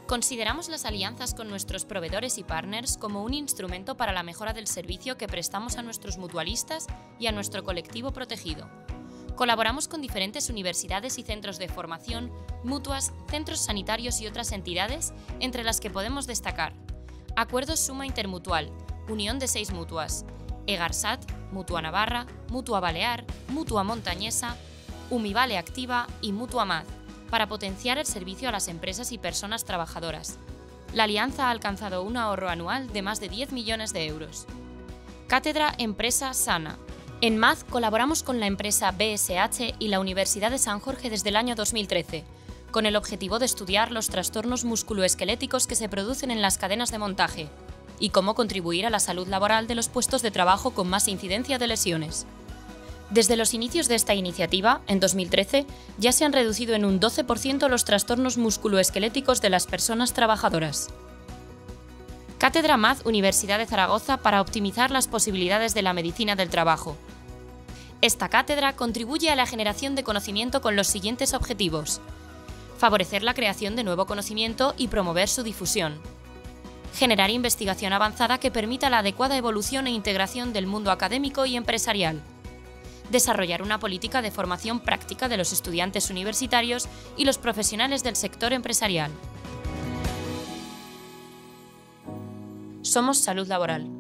Consideramos las alianzas con nuestros proveedores y partners como un instrumento para la mejora del servicio que prestamos a nuestros mutualistas y a nuestro colectivo protegido. Colaboramos con diferentes universidades y centros de formación, mutuas, centros sanitarios y otras entidades, entre las que podemos destacar Acuerdos Suma Intermutual, unión de 6 mutuas, EGARSAT, Mutua Navarra, Mutua Balear, Mutua Montañesa, Umivale Activa y Mutua MAD, para potenciar el servicio a las empresas y personas trabajadoras. La alianza ha alcanzado un ahorro anual de más de 10 millones de euros. Cátedra Empresa Sana. En MAD colaboramos con la empresa BSH y la Universidad de San Jorge desde el año 2013, con el objetivo de estudiar los trastornos musculoesqueléticos que se producen en las cadenas de montaje y cómo contribuir a la salud laboral de los puestos de trabajo con más incidencia de lesiones. Desde los inicios de esta iniciativa, en 2013, ya se han reducido en un 12% los trastornos musculoesqueléticos de las personas trabajadoras. Cátedra MAD Universidad de Zaragoza para optimizar las posibilidades de la medicina del trabajo. Esta cátedra contribuye a la generación de conocimiento con los siguientes objetivos: favorecer la creación de nuevo conocimiento y promover su difusión. Generar investigación avanzada que permita la adecuada evolución e integración del mundo académico y empresarial. Desarrollar una política de formación práctica de los estudiantes universitarios y los profesionales del sector empresarial. Somos Salud Laboral.